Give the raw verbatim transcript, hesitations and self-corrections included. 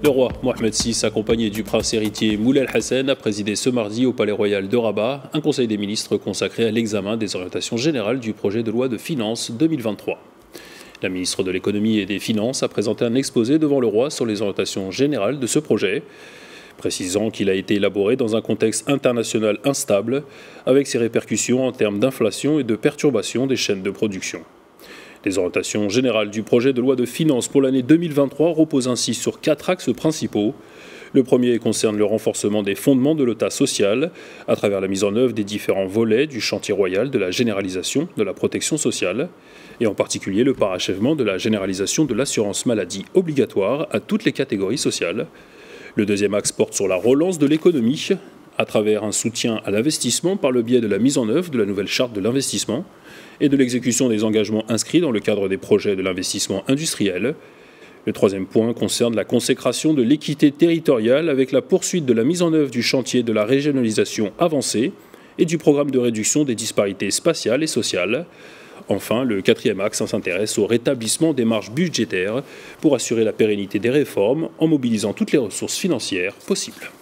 Le roi Mohamed six, accompagné du prince héritier Moulay Hassan, a présidé ce mardi au Palais Royal de Rabat un conseil des ministres consacré à l'examen des orientations générales du projet de loi de finances deux mille vingt-trois. La ministre de l'économie et des finances a présenté un exposé devant le roi sur les orientations générales de ce projet, précisant qu'il a été élaboré dans un contexte international instable, avec ses répercussions en termes d'inflation et de perturbation des chaînes de production. Les orientations générales du projet de loi de finances pour l'année deux mille vingt-trois reposent ainsi sur quatre axes principaux. Le premier concerne le renforcement des fondements de l'État social à travers la mise en œuvre des différents volets du chantier royal de la généralisation de la protection sociale, et en particulier le parachèvement de la généralisation de l'assurance maladie obligatoire à toutes les catégories sociales. Le deuxième axe porte sur la relance de l'économie à travers un soutien à l'investissement par le biais de la mise en œuvre de la nouvelle charte de l'investissement et de l'exécution des engagements inscrits dans le cadre des projets de l'investissement industriel. Le troisième point concerne la consécration de l'équité territoriale avec la poursuite de la mise en œuvre du chantier de la régionalisation avancée et du programme de réduction des disparités spatiales et sociales. Enfin, le quatrième axe s'intéresse au rétablissement des marges budgétaires pour assurer la pérennité des réformes en mobilisant toutes les ressources financières possibles.